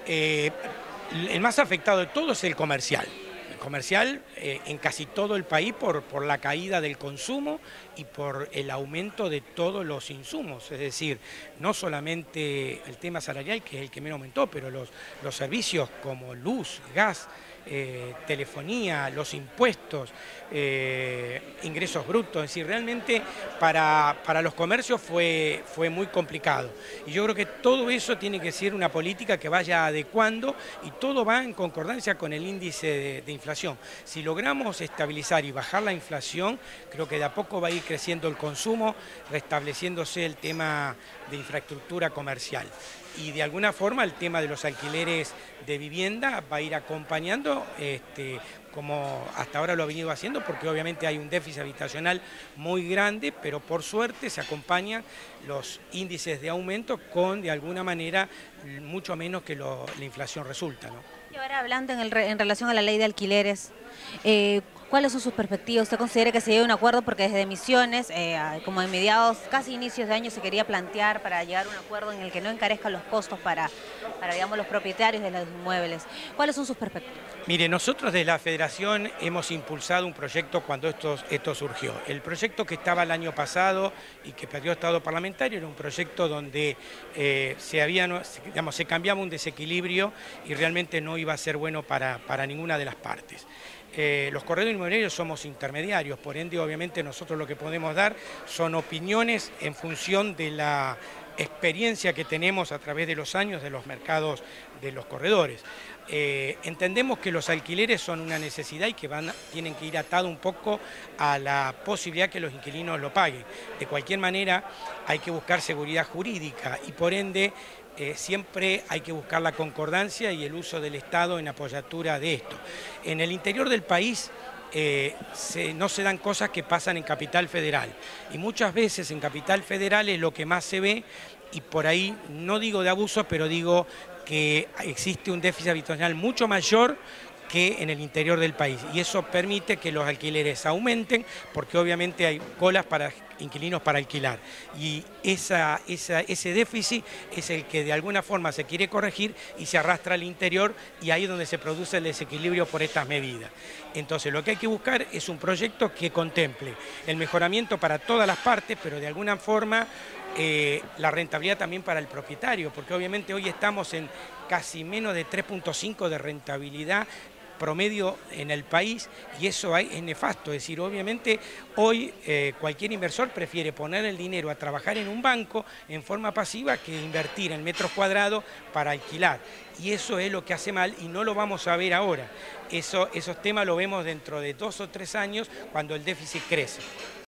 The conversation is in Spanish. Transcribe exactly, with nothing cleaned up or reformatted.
Eh, el más afectado de todos es el comercial. El comercial eh, en casi todo el país por, por la caída del consumo y por el aumento de todos los insumos. Es decir, no solamente el tema salarial, que es el que menos aumentó, pero los, los servicios como luz, gas, eh, telefonía, los impuestos, eh, ingresos brutos. Es decir, realmente para, para los comercios fue, fue muy complicado. Y yo creo que todo eso tiene que ser una política que vaya adecuando y todo va en concordancia con el índice de, de inflación. Si logramos estabilizar y bajar la inflación, creo que de a poco va a ir creciendo el consumo, restableciéndose el tema de infraestructura comercial. Y de alguna forma el tema de los alquileres de vivienda va a ir acompañando, este, como hasta ahora lo ha venido haciendo, porque obviamente hay un déficit habitacional muy grande, pero por suerte se acompañan los índices de aumento con, de alguna manera, mucho menos que lo, la inflación resulta, ¿no? Y ahora hablando en, el, en relación a la ley de alquileres, eh, ¿cuáles son sus perspectivas? ¿Usted considera que se llegue a un acuerdo? Porque desde Misiones, eh, como en mediados, casi inicios de año, se quería plantear para llegar a un acuerdo en el que no encarezcan los costos para, para digamos, los propietarios de los inmuebles. ¿Cuáles son sus perspectivas? Mire, nosotros desde la Federación hemos impulsado un proyecto cuando esto, esto surgió. El proyecto que estaba el año pasado y que perdió estado parlamentario era un proyecto donde eh, se, había, digamos, se cambiaba un desequilibrio y realmente no iba a ser bueno para, para ninguna de las partes. Eh, los corredores inmobiliarios somos intermediarios, por ende obviamente nosotros lo que podemos dar son opiniones en función de la experiencia que tenemos a través de los años de los mercados de los corredores. Eh, entendemos que los alquileres son una necesidad y que van, tienen que ir atados un poco a la posibilidad que los inquilinos lo paguen. De cualquier manera hay que buscar seguridad jurídica y por ende Eh, siempre hay que buscar la concordancia y el uso del Estado en apoyatura de esto. En el interior del país eh, se, no se dan cosas que pasan en Capital Federal y muchas veces en Capital Federal es lo que más se ve y por ahí no digo de abuso, pero digo que existe un déficit habitacional mucho mayor que en el interior del país y eso permite que los alquileres aumenten porque obviamente hay colas para inquilinos para alquilar y esa, esa, ese déficit es el que de alguna forma se quiere corregir y se arrastra al interior y ahí es donde se produce el desequilibrio por estas medidas. Entonces lo que hay que buscar es un proyecto que contemple el mejoramiento para todas las partes, pero de alguna forma eh, la rentabilidad también para el propietario, porque obviamente hoy estamos en casi menos de tres punto cinco de rentabilidad promedio en el país y eso es nefasto, es decir, obviamente hoy eh, cualquier inversor prefiere poner el dinero a trabajar en un banco en forma pasiva que invertir en metros cuadrados para alquilar y eso es lo que hace mal y no lo vamos a ver ahora, eso, esos temas lo vemos dentro de dos o tres años cuando el déficit crece.